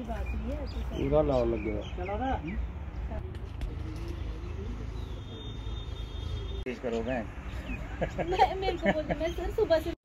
की बात हुई है पूरा लाव लग गया। करोगे मेरे को बोलते मैं सर सुबह से